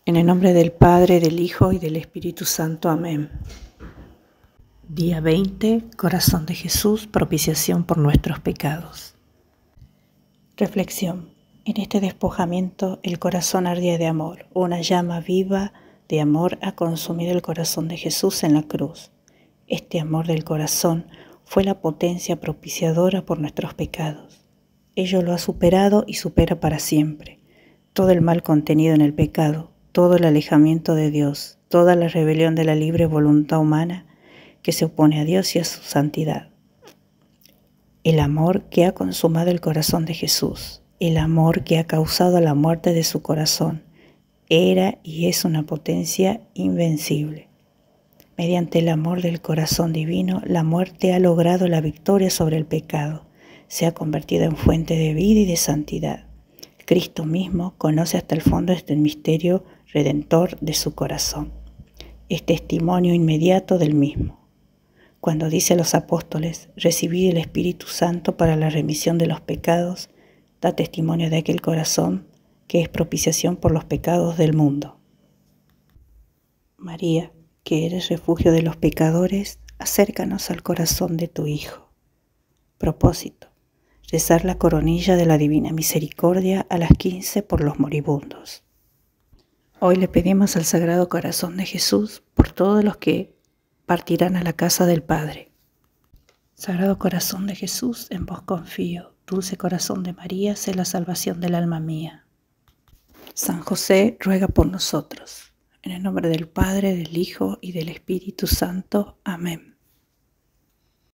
En el nombre del Padre, del Hijo y del Espíritu Santo. Amén. Día 20. Corazón de Jesús, propiciación por nuestros pecados. Reflexión. En este despojamiento el corazón ardía de amor. Una llama viva de amor ha consumido el corazón de Jesús en la cruz. Este amor del corazón fue la potencia propiciadora por nuestros pecados. Ello lo ha superado y supera para siempre. Todo el mal contenido en el pecado, todo el alejamiento de Dios, toda la rebelión de la libre voluntad humana que se opone a Dios y a su santidad. El amor que ha consumado el corazón de Jesús, el amor que ha causado la muerte de su corazón, era y es una potencia invencible. Mediante el amor del corazón divino, la muerte ha logrado la victoria sobre el pecado, se ha convertido en fuente de vida y de santidad. Cristo mismo conoce hasta el fondo este misterio redentor de su corazón. Es testimonio inmediato del mismo. Cuando dice a los apóstoles, recibid el Espíritu Santo para la remisión de los pecados, da testimonio de aquel corazón que es propiciación por los pecados del mundo. María, que eres refugio de los pecadores, acércanos al corazón de tu Hijo. Propósito: rezar la coronilla de la Divina Misericordia a las 15 por los moribundos. Hoy le pedimos al Sagrado Corazón de Jesús por todos los que partirán a la casa del Padre. Sagrado Corazón de Jesús, en vos confío. Dulce Corazón de María, sé la salvación del alma mía. San José, ruega por nosotros. En el nombre del Padre, del Hijo y del Espíritu Santo. Amén.